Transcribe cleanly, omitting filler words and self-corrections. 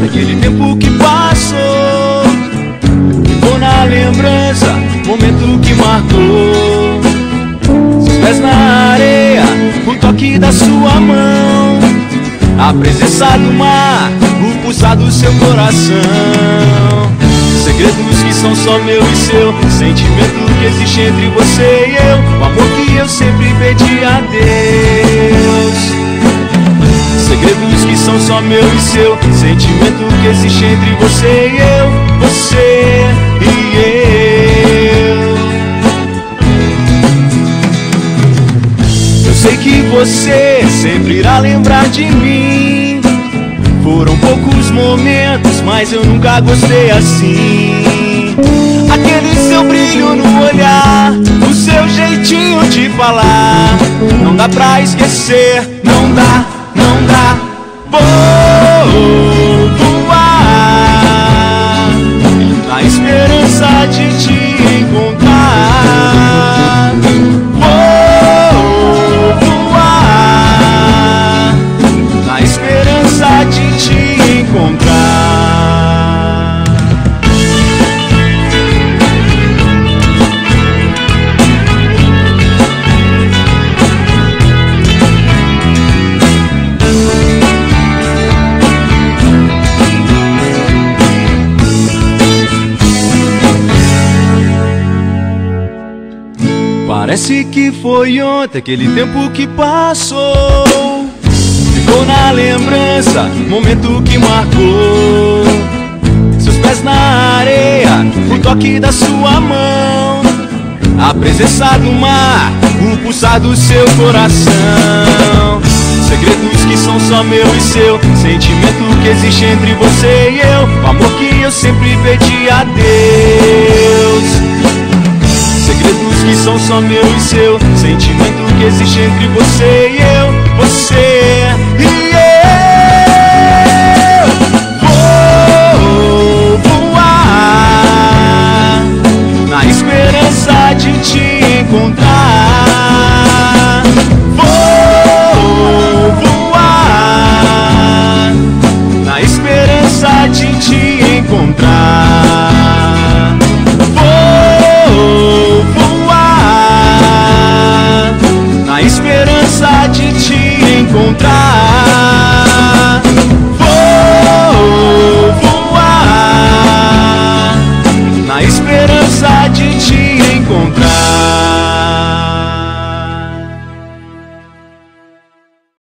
daquele tempo que passou. Ficou na lembrança, momento que marcou. Seus pés na areia, o toque da sua mão, a presença do mar, o pulsar do seu coração. Segredos que são só meu e seu, sentimento que existe entre você e eu, o amor que eu sempre pedi a Deus. Segredos que são só meu e seu, sentimento que existe entre você e eu, você e eu. Eu sei que você sempre irá lembrar de mim. Foram poucos momentos, mas eu nunca gostei assim. Aquele seu brilho no olhar, o seu jeitinho de falar, não dá pra esquecer, não dá, não dá. Vou voar na esperança de te encontrar. Vou voar na esperança de te encontrar. Parece que foi ontem, aquele tempo que passou. Ficou na lembrança, momento que marcou. Seus pés na areia, o toque da sua mão, a presença do mar, o pulsar do seu coração. Segredos que são só meu e seu, sentimento que existe entre você e eu, o amor que eu sempre pedi a Deus. Segredos que são só meu e seu, sentimento que existe entre você